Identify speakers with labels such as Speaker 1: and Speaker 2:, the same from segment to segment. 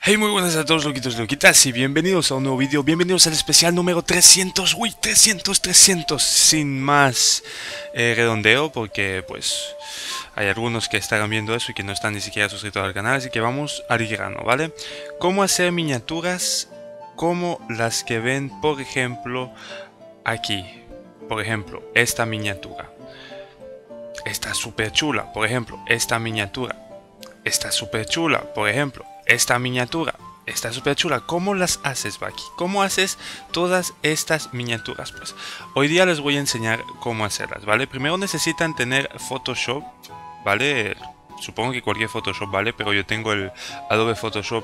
Speaker 1: Hey, muy buenas a todos, loquitos y loquitas, y bienvenidos a un nuevo vídeo, bienvenidos al especial número 300, uy, 300, sin más redondeo, porque pues hay algunos que estarán viendo eso y que no están ni siquiera suscritos al canal, así que vamos al grano, ¿vale? ¿Cómo hacer miniaturas como las que ven, por ejemplo, aquí? Por ejemplo, esta miniatura. Está súper chula, por ejemplo, esta miniatura. Está súper chula, por ejemplo, esta miniatura. Está súper chula. ¿Cómo las haces, Baki? ¿Cómo haces todas estas miniaturas? Pues hoy día les voy a enseñar cómo hacerlas, ¿vale? Primero necesitan tener Photoshop, ¿vale? Supongo que cualquier Photoshop vale, pero yo tengo el Adobe Photoshop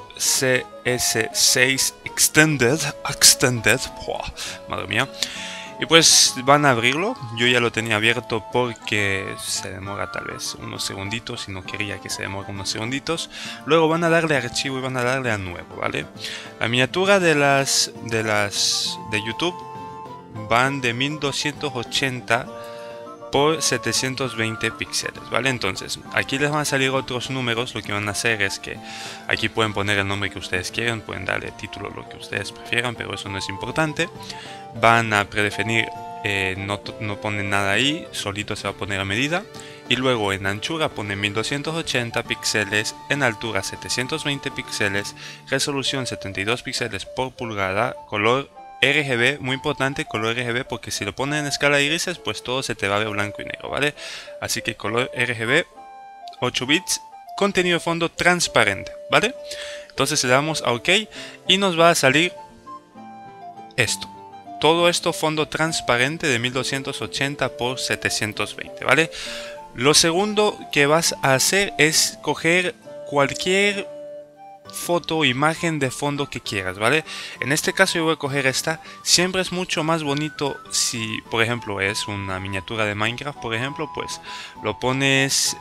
Speaker 1: CS6 Extended. ¡Buah! Madre mía. Y pues van a abrirlo. Yo ya lo tenía abierto porque se demora tal vez unos segunditos y no quería que se demore unos segunditos. Luego van a darle a archivo y van a darle a nuevo, ¿vale? La miniatura de YouTube van de 1280 por 720 píxeles, ¿vale? Entonces, aquí les van a salir otros números. Lo que van a hacer es que aquí pueden poner el nombre que ustedes quieran, pueden darle título, lo que ustedes prefieran, pero eso no es importante. Van a predefinir, no ponen nada ahí, solito se va a poner a medida. Y luego en anchura ponen 1280 píxeles, en altura 720 píxeles, resolución 72 píxeles por pulgada, color RGB, muy importante color RGB, porque si lo ponen en escala de irises pues todo se te va a ver blanco y negro, ¿vale? Así que color RGB, 8 bits, contenido de fondo transparente, ¿vale? Entonces le damos a OK y nos va a salir esto. Todo esto fondo transparente de 1280 por 720, ¿vale? Lo segundo que vas a hacer es coger cualquier foto o imagen de fondo que quieras, ¿vale? En este caso yo voy a coger esta. Siempre es mucho más bonito si, por ejemplo, es una miniatura de Minecraft, por ejemplo, pues lo pones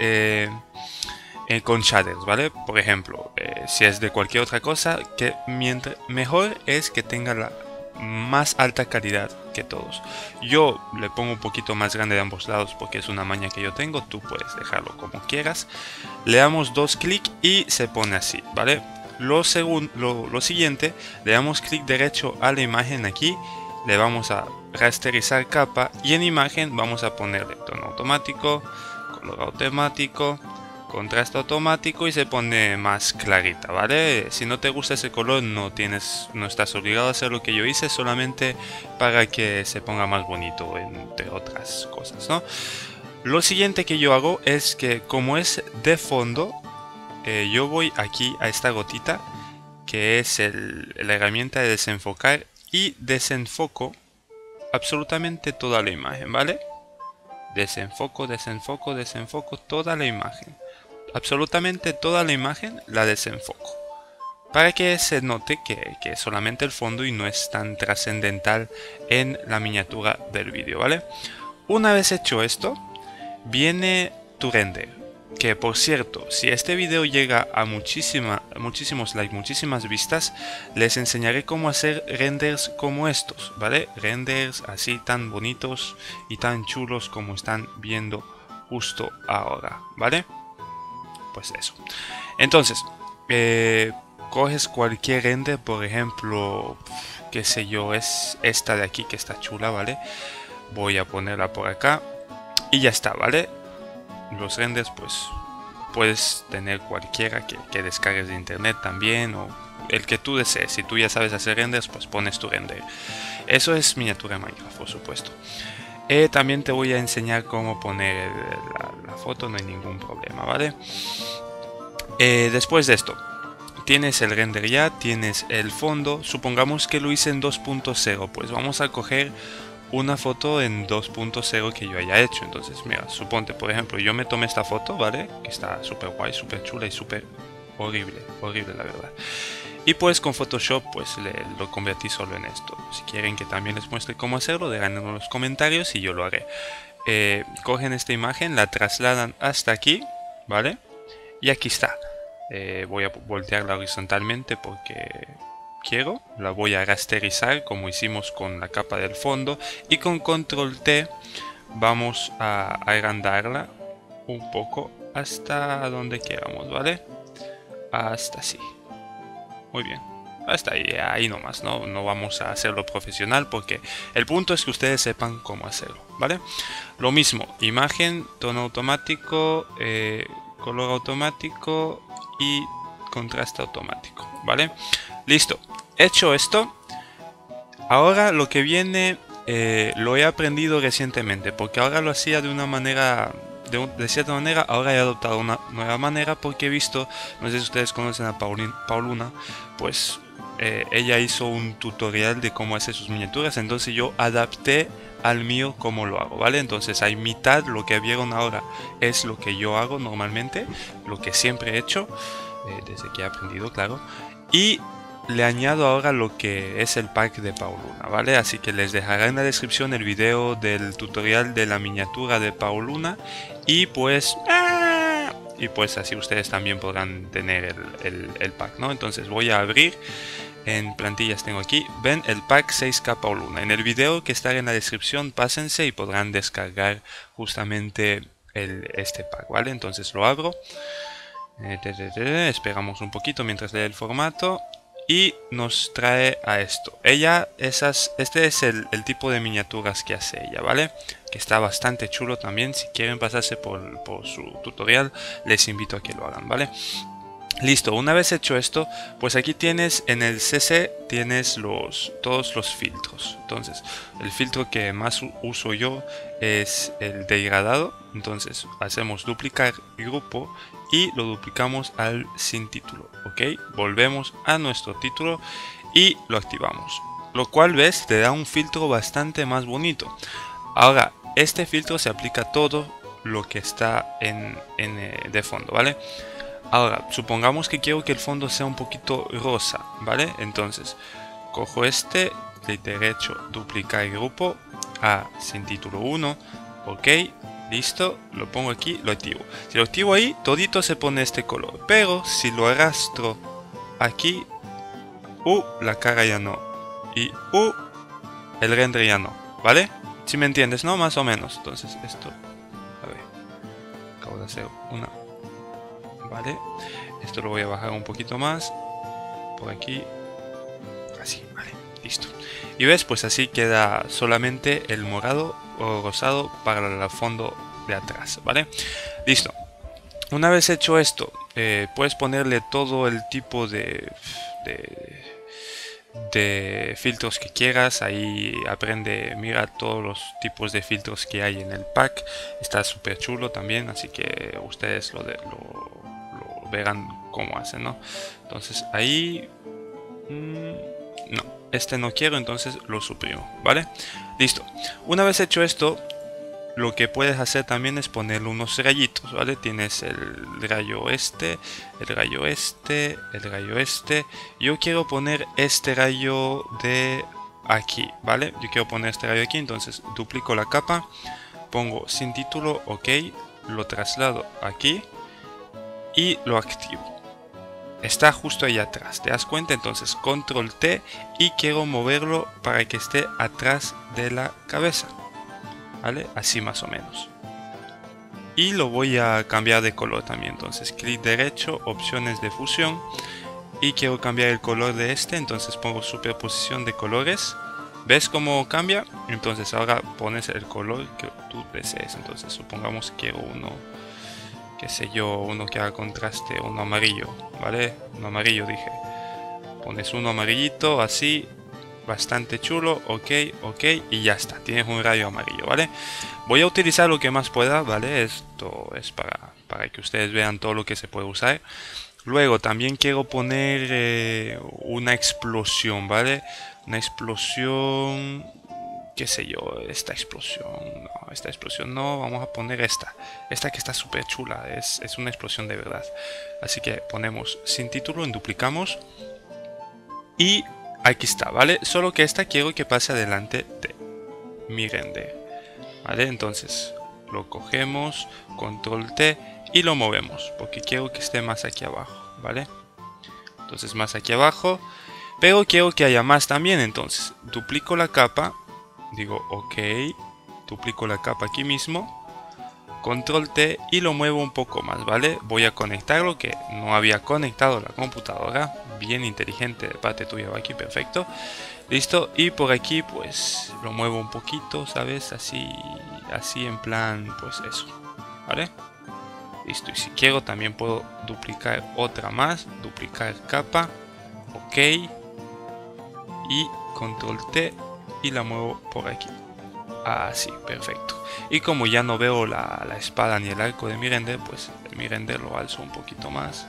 Speaker 1: con shaders, ¿vale? Por ejemplo, si es de cualquier otra cosa, que mientras mejor es que tenga la más alta calidad que todos. Yo le pongo un poquito más grande de ambos lados porque es una maña que yo tengo. Tú puedes dejarlo como quieras. Le damos dos clics y se pone así, ¿vale? Lo siguiente, le damos clic derecho a la imagen aquí, le vamos a rasterizar capa y en imagen vamos a ponerle tono automático, color automático, contraste automático y se pone más clarita, ¿vale? Si no te gusta ese color no estás obligado a hacer lo que yo hice, solamente para que se ponga más bonito, entre otras cosas, ¿no? Lo siguiente que yo hago es que, como es de fondo, yo voy aquí a esta gotita que es la herramienta de desenfocar y desenfoco absolutamente toda la imagen, ¿vale? Desenfoco toda la imagen. Absolutamente toda la imagen la desenfoco, para que se note que es solamente el fondo y no es tan trascendental en la miniatura del vídeo, ¿vale? Una vez hecho esto, viene tu render, que por cierto, si este video llega a muchísimos likes, muchísimas vistas, les enseñaré cómo hacer renders como estos, ¿vale? Renders así tan bonitos y tan chulos como están viendo justo ahora, ¿vale? Pues eso. Entonces, coges cualquier render, por ejemplo, qué sé yo, es esta de aquí que está chula, ¿vale? Voy a ponerla por acá y ya está, ¿vale? Los renders, pues puedes tener cualquiera que descargues de internet también, o el que tú desees. Si tú ya sabes hacer renders, pues pones tu render. Eso es miniatura Minecraft, por supuesto. También te voy a enseñar cómo poner la foto, no hay ningún problema, ¿vale? Después de esto, tienes el render ya, tienes el fondo. Supongamos que lo hice en 2.0, pues vamos a coger una foto en 2.0 que yo haya hecho. Entonces, mira, suponte, por ejemplo, yo me tomé esta foto, ¿vale? Que está súper guay, súper chula y súper horrible la verdad. Y pues con Photoshop pues lo convertí solo en esto. Si quieren que también les muestre cómo hacerlo, déjenlo en los comentarios y yo lo haré. Cogen esta imagen, la trasladan hasta aquí, ¿vale? Y aquí está. Voy a voltearla horizontalmente porque quiero. La voy a rasterizar como hicimos con la capa del fondo. Y con control T vamos a agrandarla un poco hasta donde queramos, ¿vale? Hasta así. muy bien. Hasta ahí nomás, no vamos a hacerlo profesional porque el punto es que ustedes sepan cómo hacerlo, ¿vale? Lo mismo, imagen, tono automático, color automático y contraste automático, ¿vale? Listo, hecho esto, ahora lo que viene lo he aprendido recientemente porque ahora lo hacía de una manera... De cierta manera, ahora he adoptado una nueva manera porque he visto, no sé si ustedes conocen a Pauluna, pues ella hizo un tutorial de cómo hacer sus miniaturas, entonces yo adapté al mío cómo lo hago, ¿vale? Entonces hay mitad, lo que vieron ahora es lo que yo hago normalmente, lo que siempre he hecho, desde que he aprendido, claro, y le añado ahora lo que es el pack de Pauluna, ¿vale? Así que les dejaré en la descripción el video del tutorial de la miniatura de Pauluna y pues así ustedes también podrán tener el pack, ¿no? Entonces voy a abrir, en plantillas tengo aquí, ven el pack 6K Pauluna. En el video que está en la descripción pásense y podrán descargar justamente este pack, ¿vale? Entonces lo abro, esperamos un poquito mientras lee el formato. Y nos trae a esto. Este es el tipo de miniaturas que hace ella, ¿vale? Que está bastante chulo también. Si quieren pasarse por su tutorial, les invito a que lo hagan, ¿vale? Listo, una vez hecho esto, pues aquí tienes en el CC, tienes todos los filtros. Entonces, el filtro que más uso yo es el degradado. Entonces, hacemos duplicar grupo y lo duplicamos al sin título, ¿ok? Volvemos a nuestro título y lo activamos. Lo cual, ves, te da un filtro bastante más bonito. Ahora, este filtro se aplica a todo lo que está de fondo, ¿vale? Ahora, supongamos que quiero que el fondo sea un poquito rosa, ¿vale? Entonces, cojo clic derecho, duplicar grupo, a sin título 1, ok, listo, lo pongo aquí, lo activo. Si lo activo ahí, todito se pone este color, pero si lo arrastro aquí, la cara ya no, y el render ya no, ¿vale? Si me entiendes, ¿no? Más o menos. Entonces, esto, a ver, acabo de hacer una... ¿Vale? Esto lo voy a bajar un poquito más por aquí, así, vale, listo. Y ves, pues así queda solamente el morado o rosado para el fondo de atrás, ¿vale? Listo. Una vez hecho esto, puedes ponerle todo el tipo de filtros que quieras. Ahí aprende, mira todos los tipos de filtros que hay en el pack. Está súper chulo también, así que ustedes lo verán cómo hacen, ¿no? Entonces ahí no, no quiero, entonces lo suprimo, ¿vale? Listo. Una vez hecho esto, lo que puedes hacer también es ponerle unos rayitos, ¿vale? Tienes el rayo el rayo el rayo Yo quiero poner este rayo de aquí, ¿vale? Yo quiero poner este rayo aquí, entonces duplico la capa, pongo sin título, ok, lo traslado aquí y lo activo. Está justo ahí atrás, ¿te das cuenta? Entonces control T y quiero moverlo para que esté atrás de la cabeza, ¿vale? Así más o menos. Y lo voy a cambiar de color también, entonces clic derecho, opciones de fusión, y quiero cambiar el color de entonces pongo superposición de colores. ¿Ves cómo cambia? Entonces ahora pones el color que tú desees. Entonces supongamos que quiero uno, qué sé yo, uno que haga contraste, uno amarillo, ¿vale? Un amarillo dije. Pones uno amarillito así, bastante chulo, ok, y ya está, tienes un rayo amarillo, ¿vale? Voy a utilizar lo que más pueda, ¿vale? Esto es para que ustedes vean todo lo que se puede usar. Luego también quiero poner una explosión, ¿vale? Una explosión, qué sé yo, esta explosión no, vamos a poner esta que está súper chula, es una explosión de verdad. Así que ponemos sin título, duplicamos y aquí está, ¿vale? Solo que esta quiero que pase adelante de mi render, ¿vale? Entonces lo cogemos, control T y lo movemos porque quiero que esté más aquí abajo, ¿vale? Entonces más aquí abajo, pero quiero que haya más también, entonces duplico la capa, digo ok, duplico la capa aquí mismo, control T y lo muevo un poco más, ¿vale? Voy a conectarlo, que no había conectado la computadora bien inteligente de parte tuya, va aquí, perfecto. Listo, y por aquí pues lo muevo un poquito, ¿sabes? Así en plan, pues eso, ¿vale? Listo, y si quiero también puedo duplicar otra más, duplicar capa, ok, y control T y la muevo por aquí. Así, perfecto. Y como ya no veo la espada ni el arco de mi render, pues mi render lo alzo un poquito más.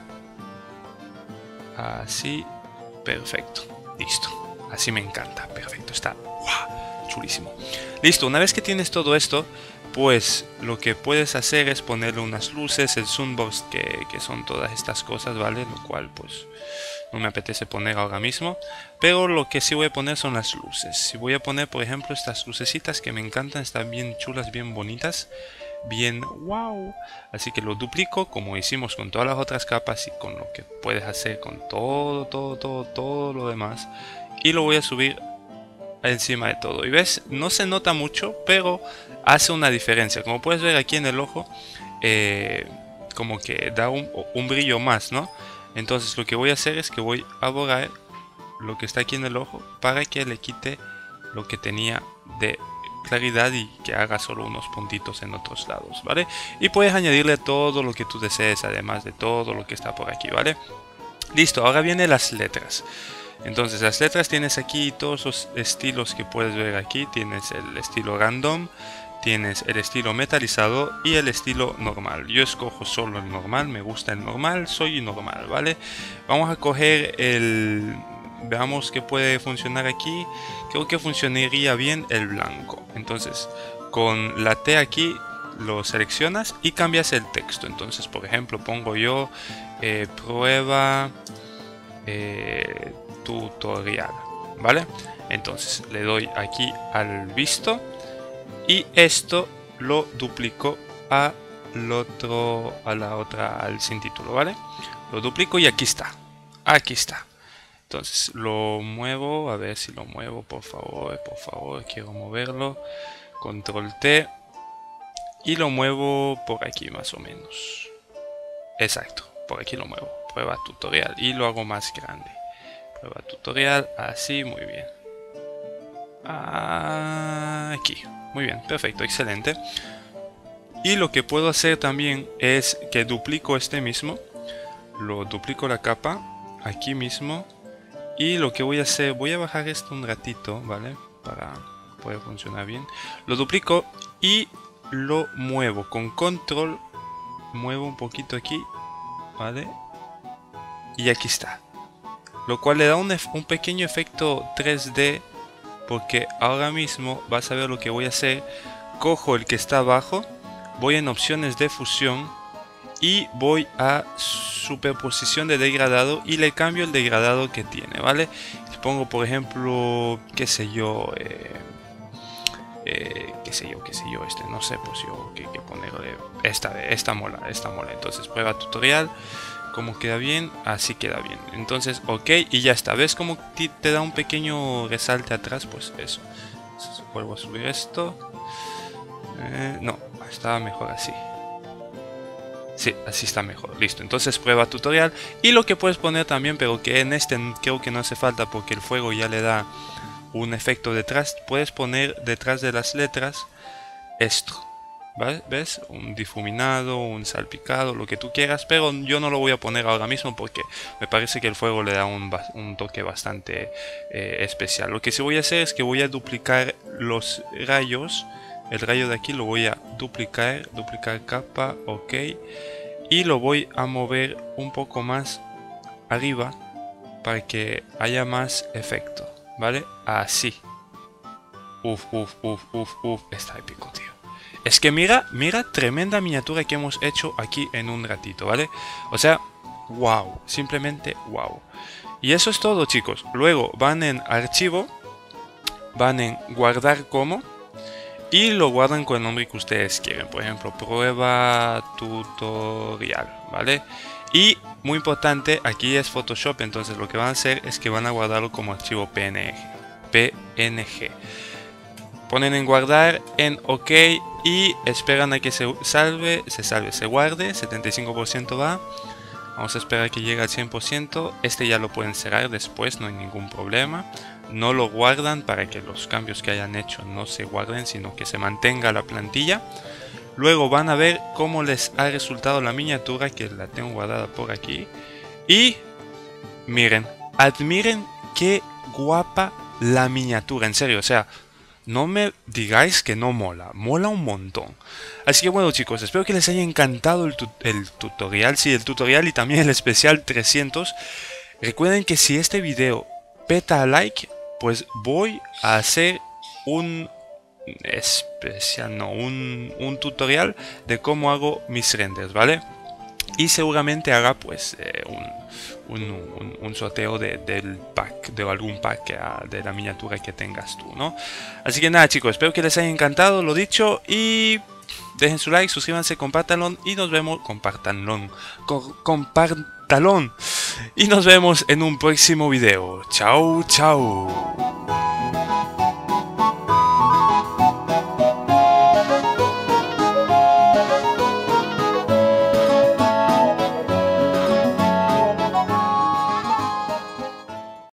Speaker 1: Así, perfecto, listo. Así me encanta, perfecto, está ¡guau! Chulísimo. Listo, una vez que tienes todo esto, pues lo que puedes hacer es ponerle unas luces, el sunburst, que son todas estas cosas, ¿vale? Lo cual pues no me apetece poner ahora mismo, pero lo que sí voy a poner son las luces. Si voy a poner, por ejemplo, estas lucecitas que me encantan, están bien chulas, bien bonitas, bien wow. Así que lo duplico como hicimos con todas las otras capas y con lo que puedes hacer con todo lo demás, y lo voy a subir encima de todo. Y ves, no se nota mucho, pero hace una diferencia. Como puedes ver aquí en el ojo, como que da un brillo más, ¿no? Entonces lo que voy a hacer es que voy a borrar lo que está aquí en el ojo para que le quite lo que tenía de claridad y que haga solo unos puntitos en otros lados, ¿vale? Y puedes añadirle todo lo que tú desees, además de todo lo que está por aquí, ¿vale? Listo, ahora vienen las letras. Entonces las letras tienes aquí todos los estilos que puedes ver aquí. Tienes el estilo random, tienes el estilo metalizado y el estilo normal. Yo escojo solo el normal, me gusta el normal, soy normal, ¿vale? Vamos a coger el... Veamos que puede funcionar aquí. Creo que funcionaría bien el blanco. Entonces con la T aquí lo seleccionas y cambias el texto. Entonces por ejemplo pongo yo prueba tutorial, ¿vale? Entonces le doy aquí al visto y esto lo duplico al sin título, ¿vale? Lo duplico y aquí está. Entonces lo muevo, a ver si lo muevo, por favor, quiero moverlo. Control T y lo muevo por aquí más o menos. Exacto, por aquí lo muevo. Prueba tutorial y lo hago más grande. Prueba tutorial, así, muy bien. Aquí, muy bien, perfecto, excelente. Y lo que puedo hacer también es que duplico este mismo, lo duplico la capa aquí mismo, y lo que voy a hacer, voy a bajar esto un ratito, ¿vale? Para poder funcionar bien. Lo duplico y lo muevo con control, muevo un poquito aquí, ¿vale? Y aquí está. Lo cual le da un pequeño efecto 3D, porque ahora mismo vas a ver lo que voy a hacer. Cojo el que está abajo, voy en opciones de fusión y voy a superposición de degradado y le cambio el degradado que tiene, ¿vale? Le pongo por ejemplo, qué sé yo, no sé, pues yo que ponerle esta mola. Entonces prueba tutorial. Como queda bien, así queda bien. Entonces, ok, y ya está. ¿Ves cómo te da un pequeño resalte atrás? Pues eso. Entonces, vuelvo a subir esto. No, estaba mejor así. Sí, así está mejor. Listo. Entonces prueba tutorial. Y lo que puedes poner también, pero que en este creo que no hace falta porque el fuego ya le da un efecto detrás. Puedes poner detrás de las letras esto. ¿Ves? Un difuminado, un salpicado, lo que tú quieras, pero yo no lo voy a poner ahora mismo porque me parece que el fuego le da un toque bastante especial. Lo que sí voy a hacer es que voy a duplicar los rayos. El rayo de aquí lo voy a duplicar capa, ok, y lo voy a mover un poco más arriba para que haya más efecto, ¿vale? Así. Uf, está épico, tío. Es que mira tremenda miniatura que hemos hecho aquí en un ratito, ¿vale? O sea, wow, simplemente wow. Y eso es todo, chicos. Luego van en archivo, van en guardar como y lo guardan con el nombre que ustedes quieren. Por ejemplo, prueba tutorial, ¿vale? Y muy importante, aquí es Photoshop, entonces lo que van a hacer es que van a guardarlo como archivo PNG. Ponen en guardar, en OK y esperan a que se guarde, 75% va. Vamos a esperar que llegue al 100%. Este ya lo pueden cerrar después, no hay ningún problema. No lo guardan para que los cambios que hayan hecho no se guarden, sino que se mantenga la plantilla. Luego van a ver cómo les ha resultado la miniatura, que la tengo guardada por aquí. Y miren, admiren qué guapa la miniatura, en serio, o sea, no me digáis que no mola, mola un montón. Así que bueno chicos, espero que les haya encantado el tutorial, sí, el tutorial y también el especial 300. Recuerden que si este video peta like, pues voy a hacer un especial, no, un tutorial de cómo hago mis renders, ¿vale? Y seguramente haga pues un sorteo del pack, de algún pack de la miniatura que tengas tú, ¿no? Así que nada chicos, espero que les haya encantado lo dicho y dejen su like, suscríbanse, compártanlo y nos vemos, compártanlo y nos vemos en un próximo video. Chao, chao.